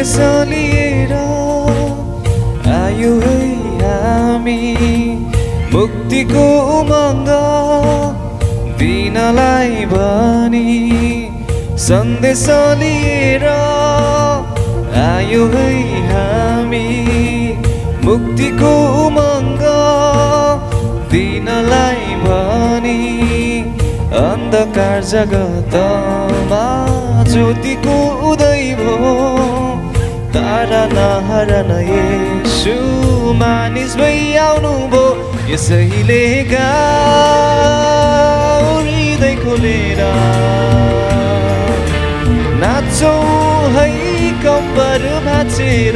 सन्देश लिएर आयो है हामी मुक्तिको उमङ्ग दिनलाई भनी सन्देश लिएर आयो है हामी मुक्तिको उमङ्ग दिनलाई भनी अन्धकार जगतमा ज्योतिको उदय भो तारा नहरन येशू मानिस भई आउनु भो यसैले गाउँ हृदय खोलेर नाचौँ है कम्बर भाँचेर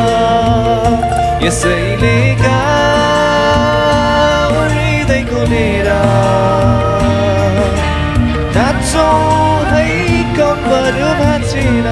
यसैले गाउँ हृदय खोलेर नाचौँ है कम्बर भाँचेर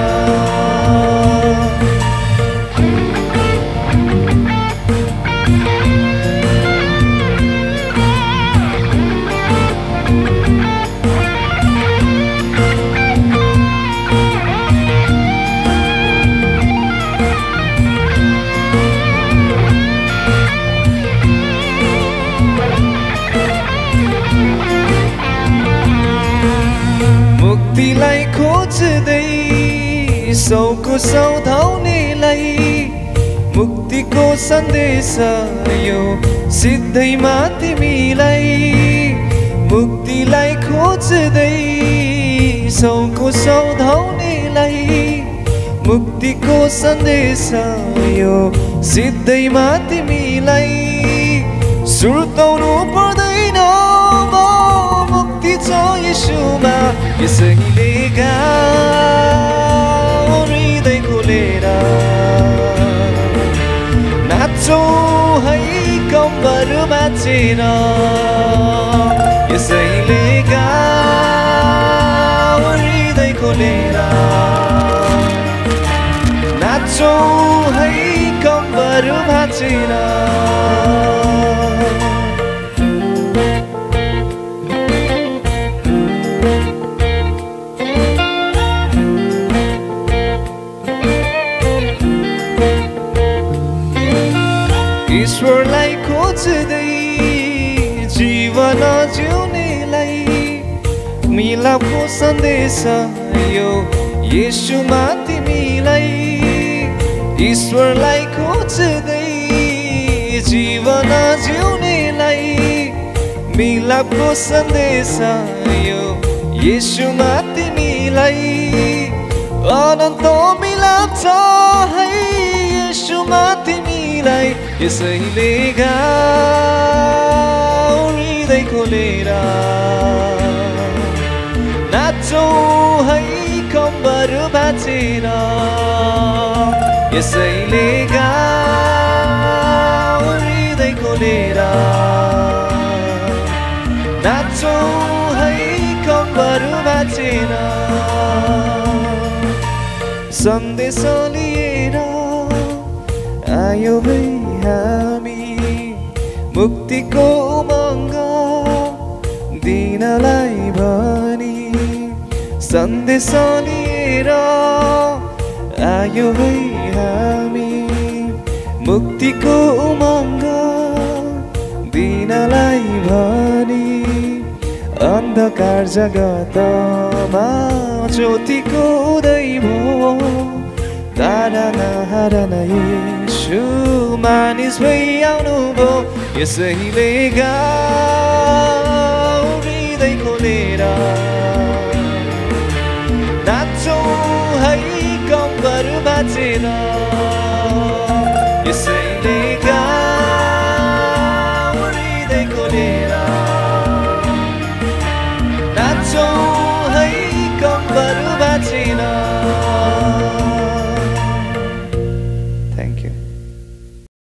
मुक्तिलाई खोज्दै सौको सौधाउनेलाई मुक्तिको सन्देश यो सिधैमा तिमीलाई मुक्तिलाई खोज्दै सौको सौधाउनेलाई मुक्तिको सन्देश यो सिधैमा तिमीलाई सुर्ताउनु पर्दैन मुक्ति छ येशूमा यसैले गाउँ हृदय खोलेर नाचौँ है कम्बर भाँचेर यसैले गाउँ हृदय खोलेर नाचौँ है कम्बर भाँचेर ईश्वरलाई खोज्दै जीवन जिउनेलाई मिलापको सन्देश यो येशूमा तिमीलाई ईश्वरलाई खोज्दै जीवन जिउनेलाई मिलापको सन्देश यो येशूमा तिमीलाई अनन्त मिलाप छ है येशूमा तिमीलाई यसैले गाउँ हृदय खोलेर नाचौँ है कम्बर भाँचेर यसैले गाउँ हृदय खोलेर नाचौँ है कम्बर भाँचेर सन्देश लिएर आयो है हामी मुक्तिको उमङ्ग दिनलाई भनी सन्देश लिएर आयो है हामी मुक्तिको उमङ्ग दिनलाई भनी अन्धकार जगतमा ज्योतिको उदय भो तारा नहरन येशू मानिस भई आउनु भो यसैले गाउँ हृदय खोलेर नाचौँ है कम्बर भाँचेर